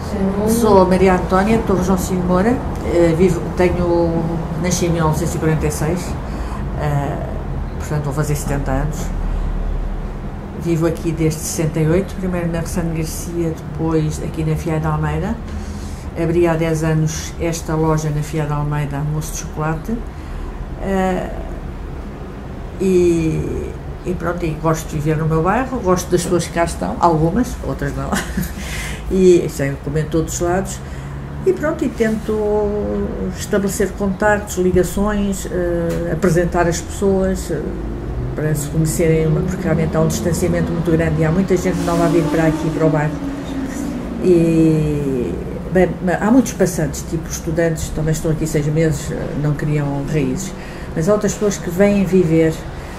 Sou a Maria Antónia Torres João Cid Moura, nasci em 1946, portanto vou fazer 70 anos. Vivo aqui desde 68, primeiro na Ressano Garcia, depois aqui na Fiai da Almeida. Abri há 10 anos esta loja na Fiai da Almeida, almoço de chocolate. E pronto, e gosto de viver no meu bairro, gosto das pessoas que cá estão, algumas, outras não, e sei comer de todos os lados, e pronto, e tento estabelecer contactos, ligações, apresentar as pessoas, para se conhecerem, porque realmente há um distanciamento muito grande e há muita gente nova a vir para aqui, para o bairro, e bem, há muitos passantes, tipo estudantes, também estão aqui 6 meses, não criam raízes, mas há outras pessoas que vêm viver,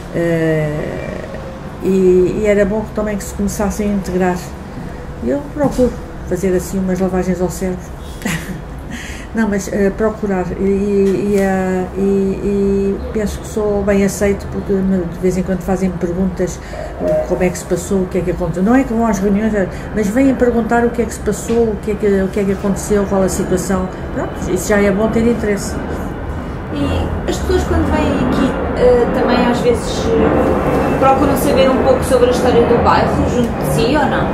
e era bom que também que se começassem a integrar. Eu procuro fazer assim umas lavagens ao cérebro, não, mas procurar, e penso que sou bem aceito, porque de vez em quando fazem-me perguntas, como é que se passou, o que é que aconteceu, não é que vão às reuniões, mas vêm perguntar o que é que se passou, o que é que aconteceu, qual a situação, pronto, isso já é bom ter interesse. E as pessoas quando vêm aqui também às vezes procuram saber um pouco sobre a história do bairro junto de si ou não?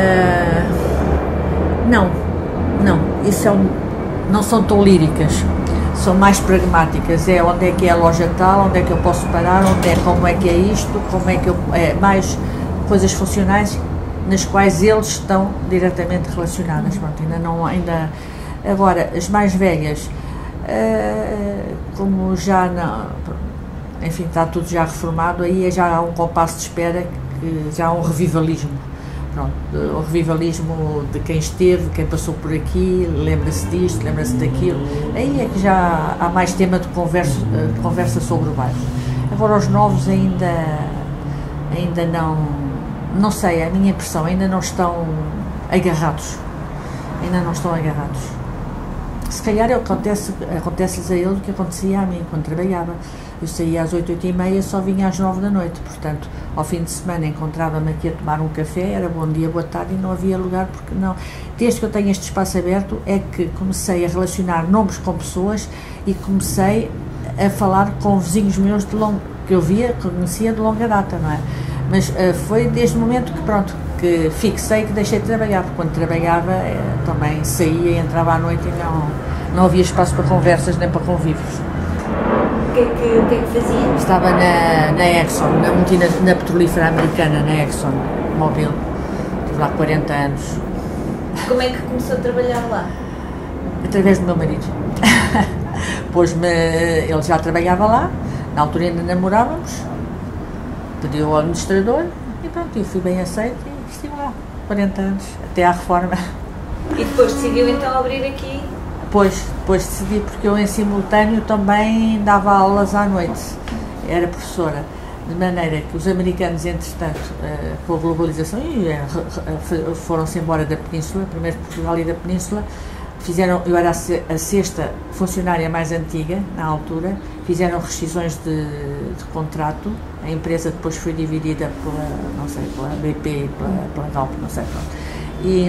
Não, isso não são tão líricas, são mais pragmáticas, é onde é que é a loja tal, onde é que eu posso parar, como é que é isto, mais coisas funcionais nas quais eles estão diretamente relacionadas. Pronto, agora, as mais velhas, como já não, enfim, está tudo já reformado, aí já há um compasso de espera, que já há um revivalismo. Pronto, o revivalismo de quem esteve, quem passou por aqui, lembra-se disto, lembra-se daquilo, aí é que já há mais tema de conversa sobre o bairro. Agora os novos ainda não sei, a minha impressão, ainda não estão agarrados, Se calhar acontece-lhes a eles o que acontecia a mim quando trabalhava. Eu saía às 8, 8h30, só vinha às 9 da noite, portanto, ao fim de semana encontrava-me aqui a tomar um café, era bom dia, boa tarde, e não havia lugar, porque não. Desde que eu tenho este espaço aberto é que comecei a relacionar nomes com pessoas e comecei a falar com vizinhos meus que eu conhecia de longa data, não é? Mas foi desde o momento que fixei, que deixei de trabalhar, porque quando trabalhava também saía e entrava à noite e não havia espaço para conversas nem para convívios. O que é que fazia? Estava na Exxon, na petrolífera americana, na Exxon Mobil. Estive lá 40 anos. Como é que começou a trabalhar lá? Através do meu marido. Ele já trabalhava lá, na altura ainda namorávamos, pediu ao administrador e pronto, eu fui bem aceito e estive lá 40 anos, até à reforma. E depois decidiu então abrir aqui? Depois decidi, porque eu em simultâneo também dava aulas à noite, era professora, de maneira que os americanos, entretanto, com a globalização, foram-se embora da Península, primeiro de Portugal e da Península, eu era a sexta funcionária mais antiga, na altura, fizeram rescisões de contrato, a empresa depois foi dividida pela BP e pela Galp, não sei, pronto. E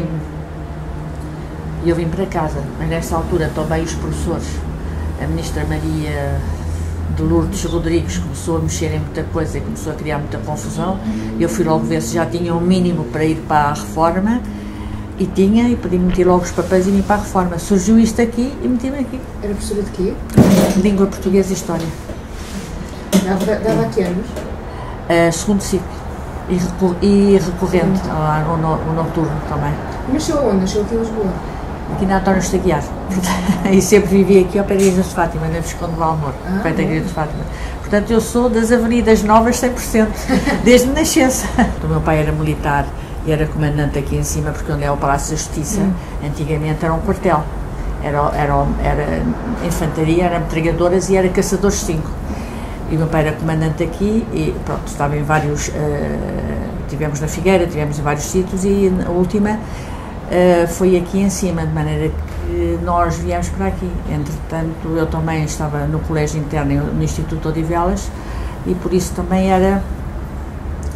eu vim para casa, mas nessa altura também os professores, a ministra Maria de Lourdes Rodrigues começou a mexer em muita coisa e começou a criar muita confusão. Eu fui logo ver se já tinha um mínimo para ir para a reforma, e pedi-me meter logo os papéis e vim para a reforma. Surgiu isto aqui e meti-me aqui. Era professora de quê? Língua portuguesa e história. Dava a que anos? Segundo ciclo. E recorrente, o noturno também. Nasceu onde? Nasceu aqui em Lisboa? Aqui na António Estaguiar. E sempre vivi aqui ao pé da Igreja de Fátima, na Visconde de Valmor, ao pé da Igreja de Fátima. Portanto, eu sou das Avenidas Novas 100%, desde nascença. O meu pai era militar e era comandante aqui em cima, porque onde é o Palácio da Justiça, antigamente era um quartel. Era infantaria, eram metralhadoras e era caçadores 5. E o meu pai era comandante aqui e pronto, estava em vários, tivemos na Figueira, tivemos em vários sítios e a última foi aqui em cima, de maneira que nós viemos para aqui. Entretanto, eu também estava no colégio interno no Instituto Odivelas e por isso também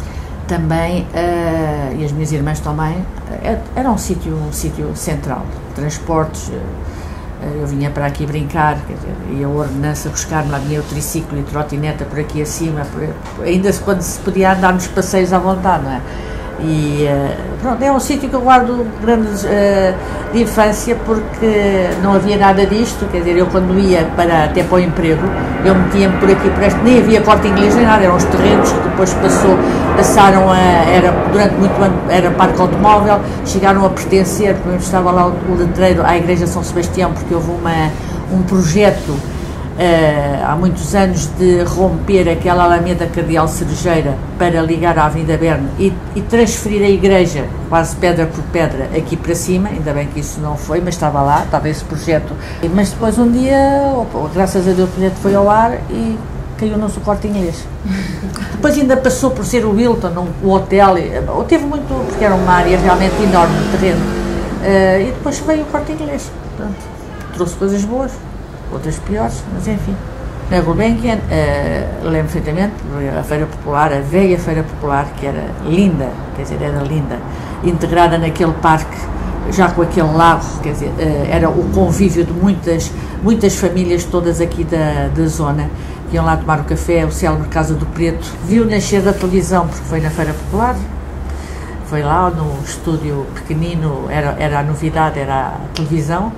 também, e as minhas irmãs também, era um sítio central, transportes. Eu vinha para aqui brincar, quer dizer, ia a ordenança buscar-me, lá vinha o triciclo e trotineta por aqui acima, ainda quando se podia andar nos passeios à vontade, não é? E pronto, é um sítio que eu guardo grandes de infância, porque não havia nada disto, quer dizer, eu quando ia até para o emprego, eu metia-me por aqui, por este, nem havia Corte Inglês nem nada, eram os terrenos que depois passaram durante muito ano, era parque automóvel, chegaram a pertencer, porque estava lá o letreiro à Igreja São Sebastião, porque houve um projeto há muitos anos de romper aquela Alameda Cardeal Cerejeira para ligar à Avenida Berno e transferir a igreja quase pedra por pedra aqui para cima, ainda bem que isso não foi, mas estava esse projeto. Mas depois um dia, graças a Deus, o projeto foi ao ar e caiu no Corte Inglês. Depois ainda passou por ser o Hilton, o hotel, teve muito, porque era uma área realmente enorme de terreno, e depois veio o Corte Inglês. Pronto, trouxe coisas boas, outras piores, mas enfim. Na Gulbenkian, lembro perfeitamente, a Feira Popular, a velha Feira Popular, que era linda, quer dizer, era linda, integrada naquele parque, já com aquele lago, quer dizer, era o convívio de muitas famílias, todas aqui da zona, que iam lá tomar o café, o célebre Casa do Preto. Viu nascer da televisão, porque foi na Feira Popular, foi lá no estúdio pequenino, era a novidade, era a televisão.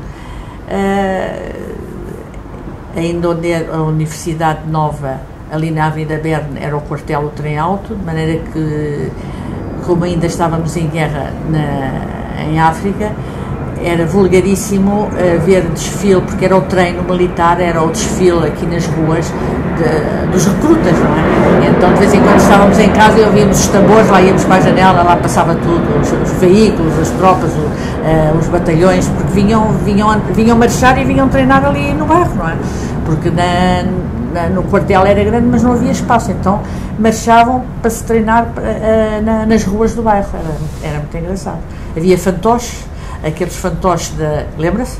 Ainda onde a Universidade Nova, ali na Avenida Berno, era o quartel do trem alto, de maneira que, como ainda estávamos em guerra em África, era vulgaríssimo ver desfile, porque era o treino militar, era o desfile aqui nas ruas dos recrutas, não é? Então, de vez em quando estávamos em casa e ouvíamos os tambores, lá íamos para a janela, lá passava tudo, os veículos, as tropas, os batalhões, porque vinham marchar e vinham treinar ali no bairro, não é? Porque no quartel era grande, mas não havia espaço, então marchavam para se treinar nas ruas do bairro, era muito engraçado. Havia fantoches, aqueles fantoches lembra-se?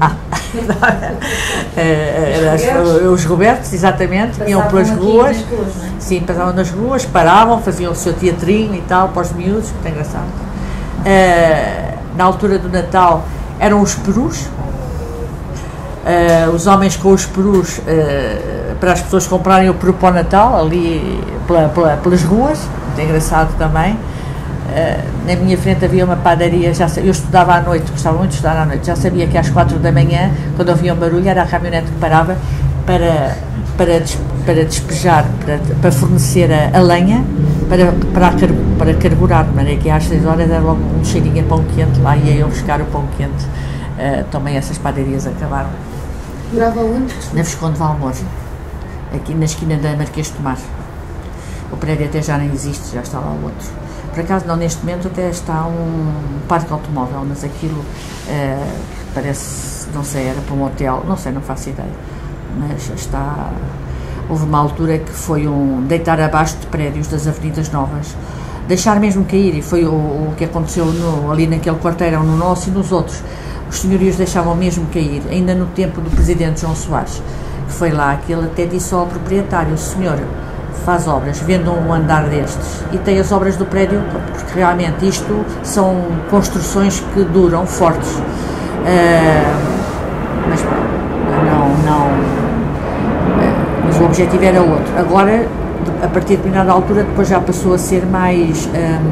Os Robertos, exatamente, iam pelas ruas, sim, passavam nas ruas, paravam, faziam o seu teatrinho e tal, para os miúdos, muito engraçado. Na altura do Natal eram os perus, os homens com os perus, para as pessoas comprarem o peru para o Natal, ali pelas ruas, muito engraçado também. Na minha frente havia uma padaria, eu estudava à noite, gostava muito de estudar à noite, já sabia que às 4 da manhã, quando ouvia um barulho, era a caminhonete que parava para despejar, para fornecer a lenha, para carburar, de maneira que às 6 horas era logo um cheirinho a pão quente, lá ia eu buscar o pão quente. Também essas padarias acabaram. Morava onde? Na Visconde Valmor, aqui na esquina da Marquês de Tomar. O prédio até já nem existe, já está lá o outro. Por acaso, não, neste momento até está um parque automóvel, mas aquilo parece, não sei, era para um hotel, não sei, não faço ideia, mas está. Houve uma altura que foi deitar abaixo de prédios das avenidas novas, deixar mesmo cair, e foi o que aconteceu ali naquele quarteirão, no nosso e nos outros. Os senhorios deixavam mesmo cair, ainda no tempo do presidente João Soares, que foi lá, que ele até disse ao proprietário: o senhor faz obras, vende um andar destes e tem as obras do prédio, porque realmente isto são construções que duram, fortes, mas mas o objetivo era outro. Agora, a partir de determinada altura, depois já passou a ser mais,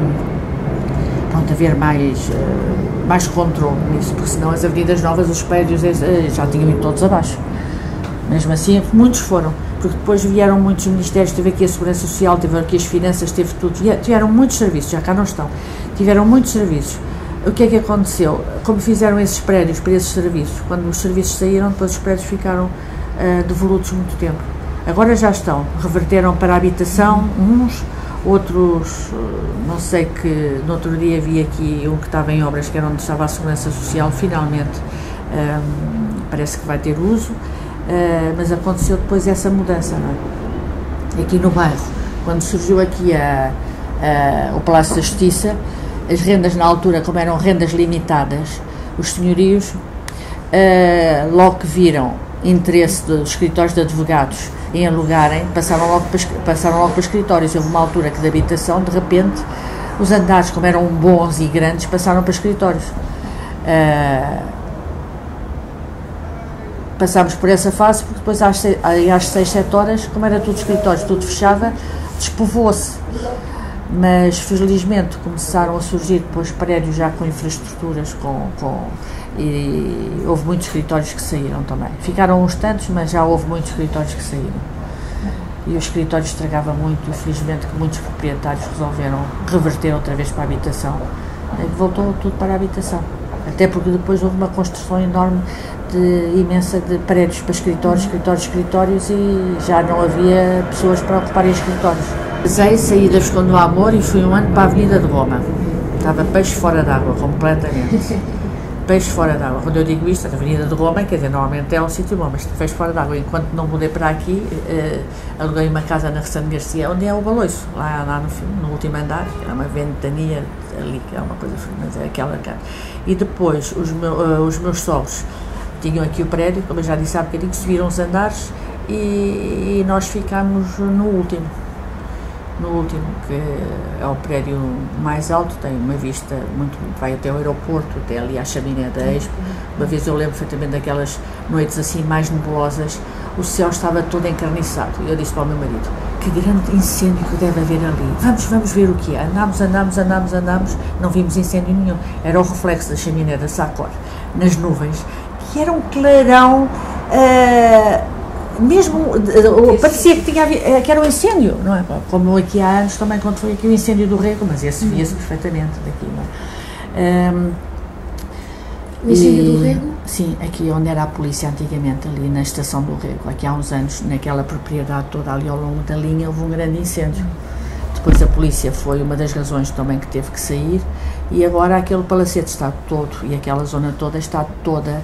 haver mais controle nisso, porque senão as avenidas novas, os prédios já tinham ido todos abaixo. Mesmo assim, muitos foram, porque depois vieram muitos ministérios, teve aqui a Segurança Social, teve aqui as Finanças, teve tudo, tiveram muitos serviços, já cá não estão, tiveram muitos serviços. O que é que aconteceu? Como fizeram esses prédios para esses serviços, quando os serviços saíram, depois os prédios ficaram devolutos muito tempo. Agora já estão, reverteram para a habitação, uns, outros, não sei, que no outro dia vi aqui um que estava em obras, que era onde estava a Segurança Social, finalmente parece que vai ter uso. Mas aconteceu depois essa mudança, não é? Aqui no bairro, quando surgiu aqui o Palácio da Justiça, as rendas na altura, como eram rendas limitadas, os senhorios, logo que viram interesse dos escritórios de advogados em alugarem, passaram logo para escritórios. Houve uma altura que de habitação, de repente, os andares, como eram bons e grandes, passaram para escritórios. Passámos por essa fase, porque depois às 6, 7 horas, como era tudo escritórios, tudo fechava, despovoou-se. Mas felizmente começaram a surgir depois prédios já com infraestruturas, e houve muitos escritórios que saíram também. Ficaram uns tantos, mas já houve muitos escritórios que saíram. E o escritório estragava muito, felizmente que muitos proprietários resolveram reverter outra vez para a habitação. E voltou tudo para a habitação. Até porque depois houve uma construção enorme, imensa, de prédios para escritórios, e já não havia pessoas para ocuparem escritórios. Saí da Visconde do Amor e fui um ano para a Avenida de Roma. Estava peixe fora d'água, completamente. Peixe fora d'água. Quando eu digo isto, a Avenida de Roma, quer dizer, normalmente é um sítio bom, mas peixe fora d'água. Enquanto não mudei para aqui, aluguei uma casa na Ressane Garcia, onde é o Baloiço, lá no último andar, que é uma ventania ali, que é uma coisa, mas é aquela casa. E depois, os meus sogros tinham aqui o prédio, como eu já disse há bocadinho, subiram os andares e nós ficámos no último, que é o prédio mais alto, tem uma vista muito, vai até o aeroporto, até ali à chaminé da Expo. Uma vez eu lembro perfeitamente daquelas noites assim mais nebulosas, o céu estava todo encarniçado, e eu disse para o meu marido: que grande incêndio que deve haver ali, vamos ver o que é. Andámos, não vimos incêndio nenhum, era o reflexo da chaminé da Sacor nas nuvens, que era um clarão, mesmo, parecia que era um incêndio, não é? Como aqui há anos também, quando foi aqui o incêndio do Rego, mas esse via-se perfeitamente daqui, não é? O incêndio do Rego? Sim, aqui onde era a polícia antigamente, ali na estação do Rego, aqui há uns anos, naquela propriedade toda ali ao longo da linha, houve um grande incêndio. Depois a polícia foi uma das razões também que teve que sair, e agora aquele palacete está todo, e aquela zona toda está toda,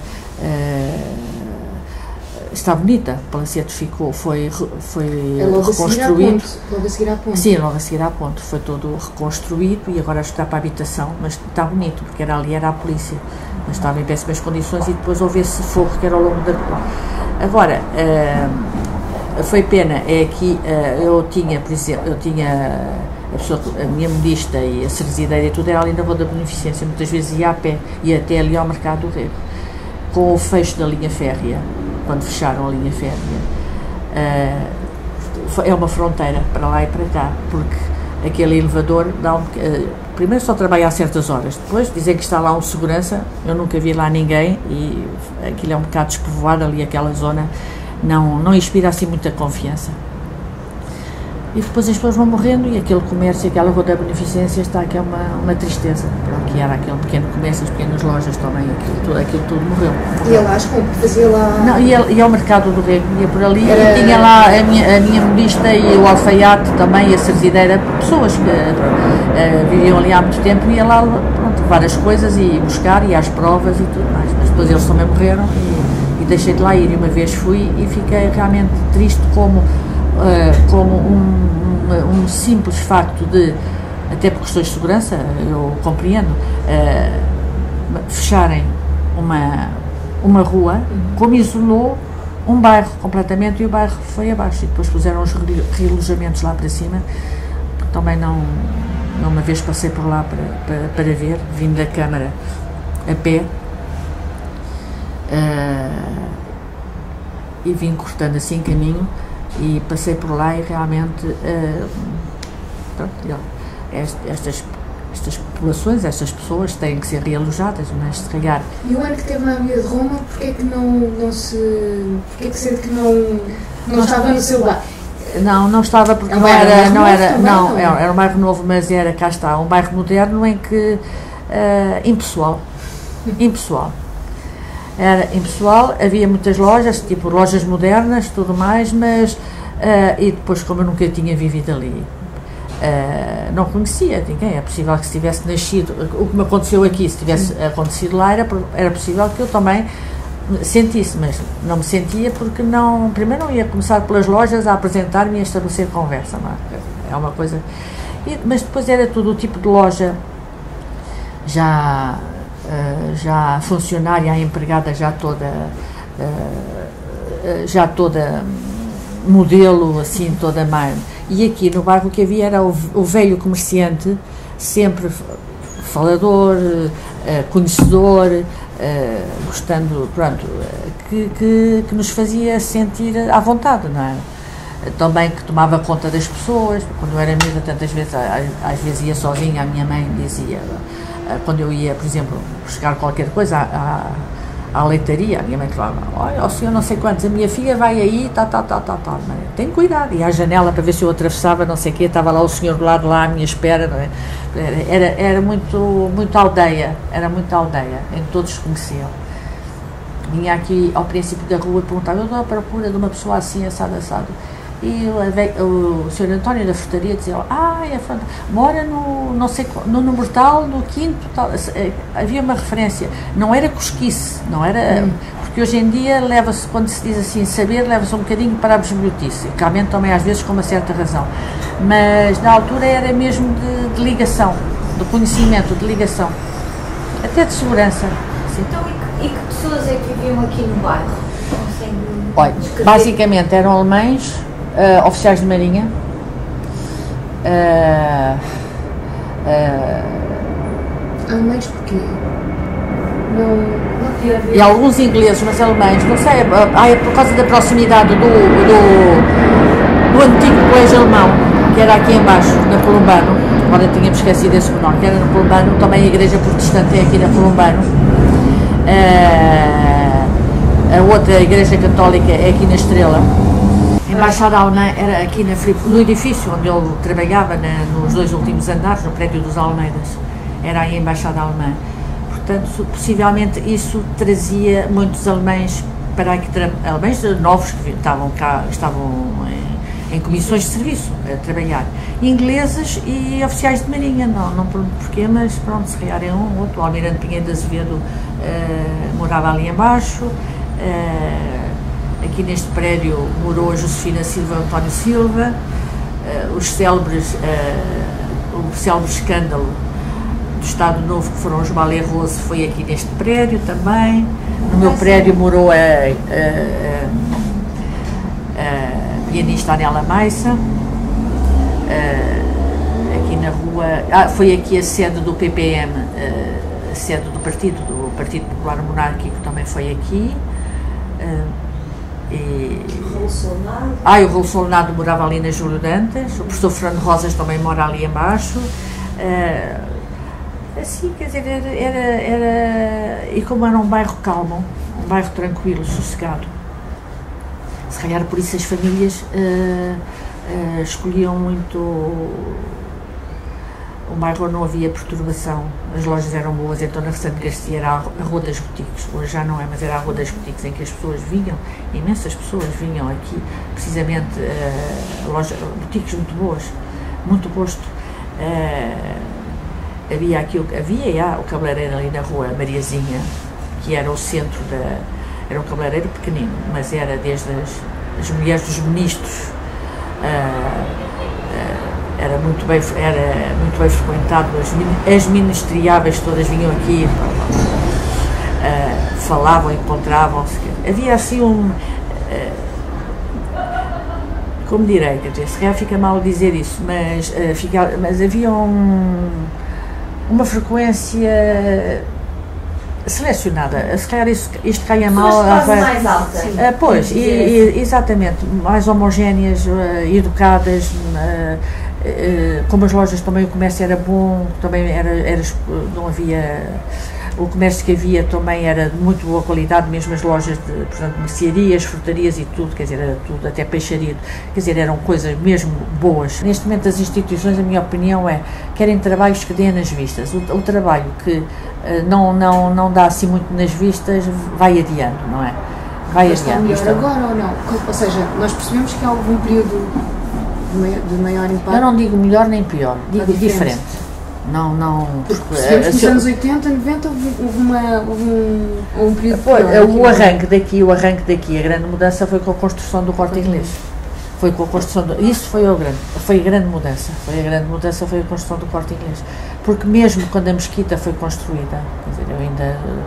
está bonita. O palacete foi reconstruído. Logo a seguir à ponte. Sim, logo a seguir à ponte, foi todo reconstruído, e agora está para a habitação, mas está bonito, porque ali era a polícia, mas estava em péssimas condições, e depois houve esse fogo que era ao longo da rua. Agora, foi pena, é que eu tinha, por exemplo, a minha modista e a cerezideira e tudo era ali na Rua da Beneficência, muitas vezes ia a pé, ia até ali ao Mercado do Rego. Com o fecho da linha férrea, quando fecharam a linha férrea, é uma fronteira para lá e para cá, porque aquele elevador dá primeiro só trabalha a certas horas, depois dizem que está lá um segurança, eu nunca vi lá ninguém, e aquilo é um bocado despovoado ali, aquela zona não inspira assim muita confiança. E depois as pessoas vão morrendo, e aquele comércio, aquela Rua da Beneficência está, que é uma tristeza. Que era aquele pequeno comércio, as pequenas lojas também, aquilo tudo morreu. Ia lá às compras, fazia lá... Não, ia ao Mercado do Rego, ia por ali, e tinha lá a minha modista e o alfaiate também, e a cerzideira, pessoas que viviam ali há muito tempo, ia lá, pronto, levar as coisas e buscar, e às provas e tudo mais. Mas depois eles também morreram, e deixei de lá ir. E uma vez fui e fiquei realmente triste, como um simples facto de, até por questões de segurança, eu compreendo, fecharem uma rua, como isolou um bairro completamente, e o bairro foi abaixo, e depois puseram os realojamentos lá para cima. Também não uma vez passei por lá para ver, vindo da Câmara a pé, e vim cortando assim caminho, e passei por lá, e realmente estas populações, estas pessoas têm que ser realojadas, mas se calhar... E o ano que teve na Avenida de Roma, porquê é que sente que não estava no seu lugar? Não estava, porque era um bairro novo, mas cá está, um bairro moderno em que impessoal. Era impessoal, havia muitas lojas, tipo lojas modernas, tudo mais, mas e depois, como eu nunca tinha vivido ali, não conhecia ninguém. É possível que se tivesse nascido, o que me aconteceu aqui, se tivesse acontecido lá, era possível que eu também sentisse, mas não me sentia, porque primeiro não ia começar pelas lojas a apresentar-me e a estabelecer conversa, não é uma coisa, mas depois era tudo o tipo de loja já funcionária, a empregada já toda modelo, assim, toda mais. E aqui no bairro o que havia era o velho comerciante, sempre falador, conhecedor, gostando, pronto, que nos fazia sentir à vontade, não é? Também que tomava conta das pessoas. Quando eu era miúda, tantas vezes, às vezes ia sozinha, a minha mãe dizia, quando eu ia, por exemplo, buscar qualquer coisa à leitaria, a minha mãe falava, olha, o senhor não sei quantos, a minha filha vai aí, tem cuidado, e à janela para ver se eu atravessava, não sei o quê, estava lá o senhor do lado lá à minha espera, não é? Era muito aldeia, em todos se conheciam. Vinha aqui ao princípio da rua e perguntava, eu estou à procura de uma pessoa assim, assado. E o Sr. António da Frutaria dizia, mora no número tal, no quinto tal. Havia uma referência, não era cosquice, não era, porque hoje em dia leva-se, quando se diz assim, saber, leva-se um bocadinho para a bisbilhotice, realmente também às vezes com uma certa razão, mas na altura era mesmo de ligação, de conhecimento, de ligação, até de segurança. Sim. Então, e que pessoas é que viviam aqui no bairro? Olha, basicamente eram alemães, oficiais de marinha, alemães porquê? E alguns ingleses, mas alemães, não sei, por causa da proximidade do antigo colégio alemão, que era aqui embaixo, na Columbano, agora tínhamos esquecido esse nome, que era na Columbano, também a igreja protestante é aqui na Columbano, a outra igreja católica é aqui na Estrela. A embaixada alemã era aqui no edifício onde eu trabalhava, nos 2 últimos andares, no prédio dos Almeidas, era aí a embaixada alemã. Portanto, possivelmente isso trazia muitos alemães para aqui, alemães novos que estavam cá, em comissões de serviço a trabalhar, ingleses e oficiais de marinha, não porquê, mas pronto, se calhar é um outro. O almirante Pinheiro de Azevedo morava ali embaixo. Aqui neste prédio morou a Josefina Silva e o António Silva, o célebre escândalo do Estado Novo, que foram os Balé Rose, foi aqui neste prédio também. No meu prédio morou a pianista Anela Maissa, aqui na rua, foi aqui a sede do PPM, a sede do Partido Popular Monárquico também foi aqui. O Raul Solnado morava ali na Júlio Dantas, o professor Fernando Rosas também mora ali embaixo. Assim, quer dizer, e como era um bairro calmo, um bairro tranquilo, sossegado, se calhar por isso as famílias escolhiam muito o bairro, não havia perturbação, as lojas eram boas, então na Restante Garcia era a Rua das Boutiques, hoje já não é, mas era a Rua das Boutiques, em que as pessoas vinham, imensas pessoas vinham aqui, precisamente, boutiques muito boas, muito gosto. Havia o cabeleireiro ali na Rua Mariazinha, que era o centro era um cabeleireiro pequenino, mas era desde as mulheres dos ministros, era muito bem frequentado, as ministriáveis todas vinham aqui, falavam, encontravam-se. Havia assim como direi, quer dizer, se calhar fica mal dizer isso, mas havia uma frequência selecionada, se calhar isto caia mal. Mais alta. Pois, exatamente, mais homogéneas, educadas, como as lojas também, o comércio era bom, também não havia, o comércio que havia também era de muito boa qualidade, mesmo as lojas portanto, mercearias, frutarias e tudo, quer dizer, era tudo, até peixaria, quer dizer, eram coisas mesmo boas. Neste momento as instituições, a minha opinião querem trabalhos que dêem nas vistas, o trabalho que não dá assim muito nas vistas, vai adiando, não é? Vai adiando. Está melhor agora ou não? Ou seja, nós percebemos que há algum período de maior impacto? Eu não digo melhor nem pior, digo diferente. Porque percebemos que nos anos 80, 90 houve um período pior. O arranque daqui, a grande mudança foi com a construção do Corte Inglês. Foi com a construção isso foi a grande mudança. Foi a construção do Corte Inglês. Porque mesmo quando a Mesquita foi construída, quer dizer, eu ainda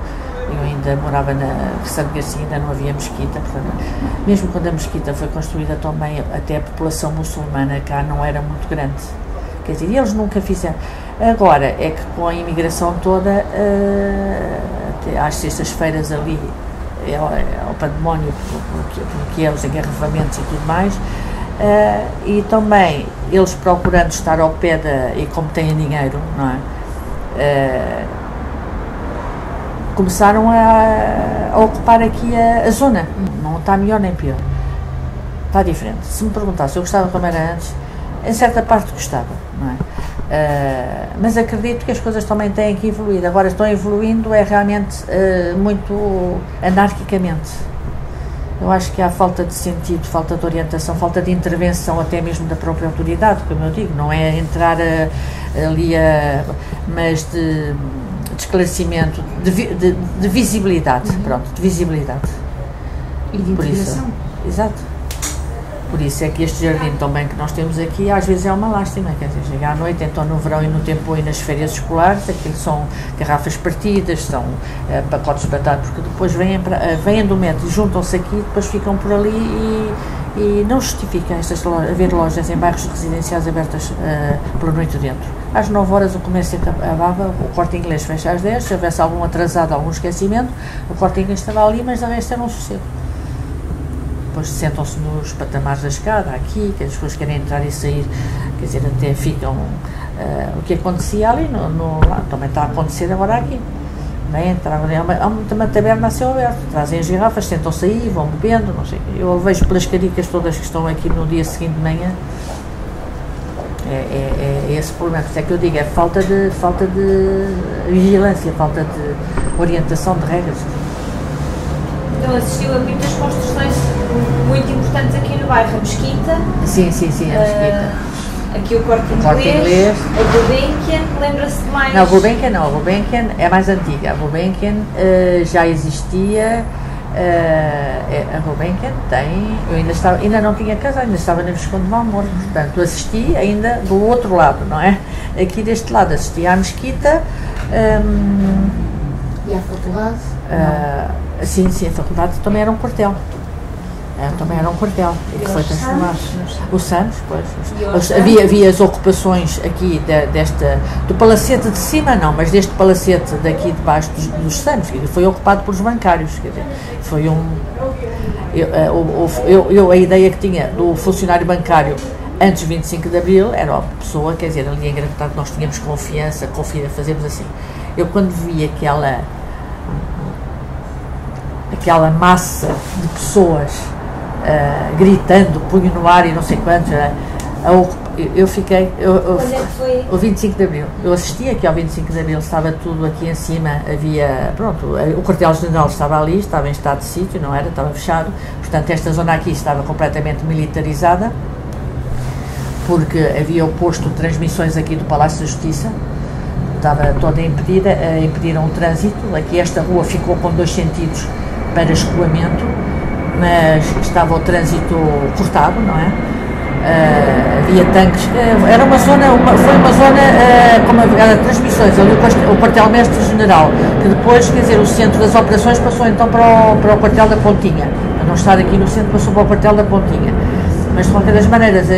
Eu ainda morava na Santo Garcia, ainda não havia mesquita, portanto, mesmo quando a mesquita foi construída também, até a população muçulmana cá não era muito grande. Quer dizer, eles nunca fizeram. Agora, é que com a imigração toda, até às sextas-feiras ali, é o pandemónio, porque é os engarrafamentos e tudo mais, e também eles procurando estar ao pé e como têm dinheiro, não é? Começaram a ocupar aqui a zona. Não está melhor nem pior, está diferente. Se me perguntasse se eu gostava como era antes, em certa parte gostava, não é? Mas acredito que as coisas também têm que evoluir. Agora estão evoluindo realmente muito anarquicamente. Eu acho que há falta de sentido, falta de orientação, falta de intervenção até mesmo da própria autoridade, como eu digo, não é entrar ali mas de esclarecimento, de visibilidade, pronto, de visibilidade. E de integração. Exato. Por isso é que este jardim também que nós temos aqui, às vezes é uma lástima, quer dizer, chega à noite, então no verão e no tempo e nas férias escolares, aquilo são garrafas partidas, são pacotes de batata, porque depois vêm do metro e juntam-se aqui, depois ficam por ali e não justifica haver lojas em bairros residenciais abertas pela noite dentro. Às 9 horas o comércio acabava, o Corte Inglês fecha às 10, se houvesse algum atrasado, algum esquecimento, o Corte Inglês estava ali, mas de resto era um sossego. Depois sentam-se nos patamares da escada, aqui, que as pessoas querem entrar e sair, quer dizer, até ficam... o que acontecia ali, lá, também está a acontecer agora aqui. Bem, há uma taberna a céu aberto, trazem as garrafas, sentam-se aí, vão bebendo, não sei. Eu vejo pelas caricas todas que estão aqui no dia seguinte de manhã, é esse problema. Por isso é que eu digo, é falta de vigilância, falta de orientação de regras. Então assistiu a muitas construções muito importantes aqui no bairro, a Mesquita. Sim, a Mesquita. Aqui o Corte Inglês, a Gulbenkian, lembra-se de mais? Não, a Gulbenkian é mais antiga. A Gulbenkian já existia, a Gulbenkian eu ainda não tinha casado, ainda estava na Visconde de Valmor, portanto assisti ainda do outro lado, não é? Aqui deste lado assisti à Mesquita. E à faculdade? Sim, a faculdade também era um quartel. Também era um quartel e que foi transformado. O Santos, pois. Havia as ocupações aqui do palacete de cima, não, mas deste palacete daqui de baixo dos Santos, que foi ocupado pelos bancários. Quer dizer, foi a ideia que tinha do funcionário bancário antes de 25 de Abril era uma pessoa, quer dizer, ali em Grande-Bretagne nós tínhamos confiança, fazemos assim. Eu quando vi aquela massa de pessoas gritando, punho no ar e não sei quantos, eu fiquei... Quando é que foi? O 25 de Abril. Eu assisti aqui ao 25 de Abril, estava tudo aqui em cima, havia, pronto, o quartel-general estava ali, estava em estado de sítio, não era, estava fechado, portanto esta zona aqui estava completamente militarizada, porque havia o posto de transmissões aqui do Palácio da Justiça, estava toda impedida, impediram o trânsito, aqui esta rua ficou com 2 sentidos para escoamento, mas estava o trânsito cortado, não é? Havia tanques, era uma zona, foi uma zona como havia transmissões, ali o quartel-mestre-general, que depois, quer dizer, o centro das operações passou então para o quartel da Pontinha, a não estar aqui no centro, passou para o quartel da Pontinha, mas de qualquer das maneiras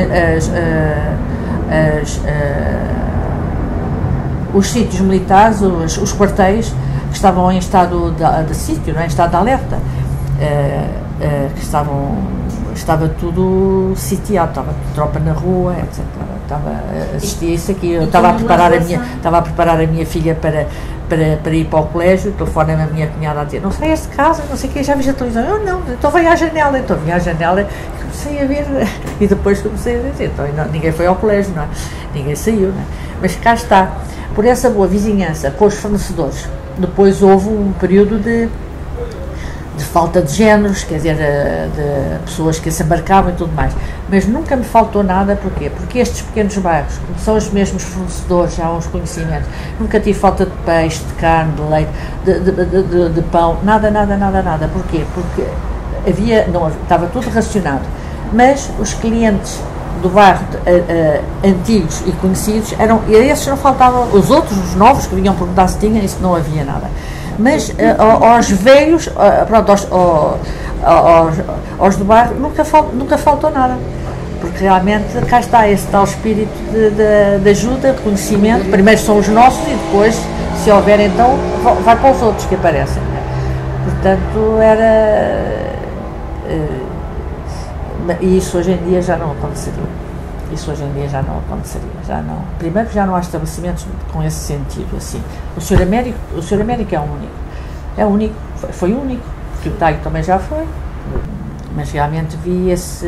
os sítios militares, os quartéis que estavam em estado de sítio, não é? Em estado de alerta, que estava tudo sitiado, estava tropa na rua, etc. Assistia isso aqui, eu estava a preparar a minha filha para ir para o colégio, telefona-me a minha cunhada a dizer, não saias de casa, não sei o que, já viste a televisão? Eu não, então vem à janela, comecei a ver, e depois comecei a dizer, então ninguém foi ao colégio, não é? Ninguém saiu, não é? Mas cá está, por essa boa vizinhança com os fornecedores, depois houve um período de falta de géneros, quer dizer, de pessoas que se embarcavam e tudo mais, mas nunca me faltou nada, porquê? Porque estes pequenos bairros, como são os mesmos fornecedores, já há uns conhecimentos, nunca tive falta de peixe, de carne, de leite, de pão, nada, porquê? Porque estava tudo racionado, mas os clientes do bairro antigos e conhecidos, esses não faltavam, os outros, os novos, que vinham perguntar se tinha, isso não havia nada. mas aos velhos, pronto, aos do bairro, nunca faltou nada, porque realmente cá está esse tal espírito de ajuda, de reconhecimento. Primeiro são os nossos e depois, se houver, então vai para os outros que aparecem, né? Portanto, e isso hoje em dia já não aconteceria. Primeiro, já não há estabelecimentos com esse sentido, assim. O Sr. Américo é o único, foi o único, porque o TAG também já foi, mas realmente vi esse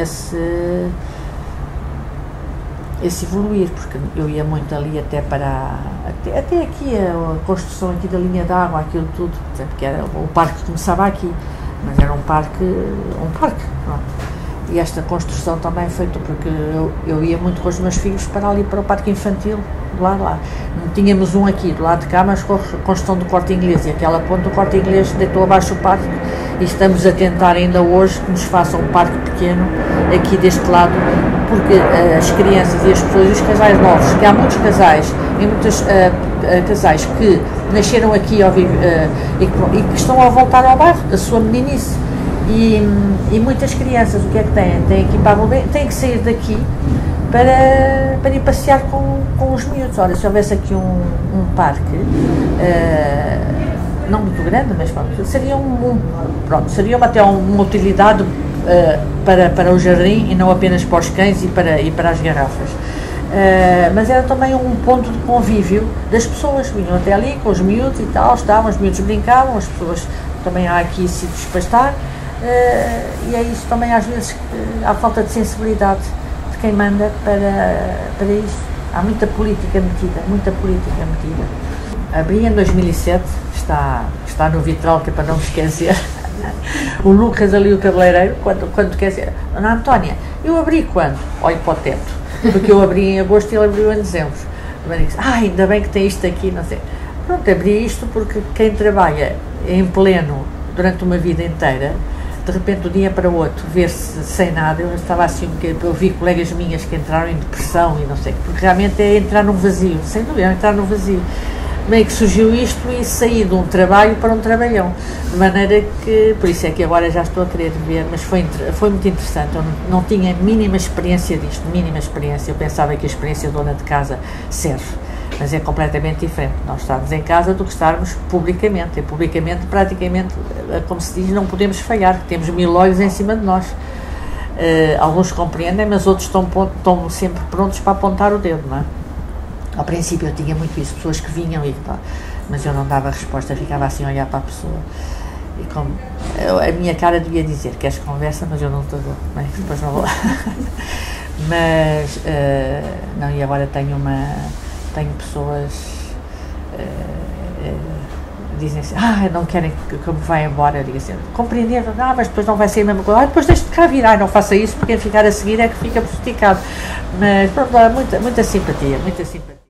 evoluir, porque eu ia muito ali até aqui, a construção aqui da linha de água, aquilo tudo, porque era, o parque começava aqui, mas era um parque, pronto. E esta construção também é feita porque eu ia muito com os meus filhos para ali, para o parque infantil, do lado de lá. Não tínhamos um aqui, do lado de cá, mas com a construção do Corte Inglês, e aquela ponta do Corte Inglês deitou abaixo o parque, e estamos a tentar ainda hoje que nos façam um parque pequeno aqui deste lado, porque as crianças e as pessoas, e os casais novos, que há muitos casais, e muitos casais que nasceram aqui e que estão a voltar ao bairro, da sua meninice. E muitas crianças, o que é que têm? Têm que ir para a têm que sair daqui para ir passear com os miúdos. Ora, se houvesse aqui um parque, não muito grande, mas pronto, seria até uma utilidade para o jardim e não apenas para os cães e para as garrafas. Mas era também um ponto de convívio das pessoas, vinham até ali com os miúdos e tal, os miúdos brincavam, as pessoas, também há aqui sítios para estar. E é isso também, às vezes, há falta de sensibilidade de quem manda para isso. Há muita política metida. Abri em 2007, está no vitral, que é para não me esquecer, o Lucas ali, o cabeleireiro, quando quer dizer, Dona Antónia, eu abri quando? Olhe para o teto, porque eu abri em agosto e ele abriu em dezembro. Ainda bem que tem isto aqui, não sei. Pronto, abri isto porque quem trabalha em pleno durante uma vida inteira, de repente, de um dia para o outro, ver-se sem nada, eu estava assim, eu vi colegas minhas que entraram em depressão e não sei, porque realmente é entrar num vazio, sem dúvida, é entrar num vazio. Meio que surgiu isto e saí de um trabalho para um trabalhão, de maneira que, por isso é que agora já estou a querer ver, mas foi muito interessante. Eu não tinha mínima experiência disto, eu pensava que a experiência de dona de casa serve, mas é completamente diferente nós estarmos em casa do que estarmos publicamente. E publicamente, praticamente, como se diz, não podemos falhar, temos 1000 olhos em cima de nós. Alguns compreendem, mas outros estão sempre prontos para apontar o dedo, não é? Ao princípio eu tinha muito isso, pessoas que vinham mas eu não dava resposta, ficava assim a olhar para a pessoa. E a minha cara devia dizer, queres conversa, mas eu não te dou, bem, depois não vou. Mas, não, e agora tenho pessoas dizem assim, não querem que eu me vá embora. Eu digo assim, compreender, mas depois não vai ser a mesma coisa, depois deixe de cá vir, não faça isso, porque quem ficar a seguir é que fica prejudicado. Mas pronto, muita simpatia.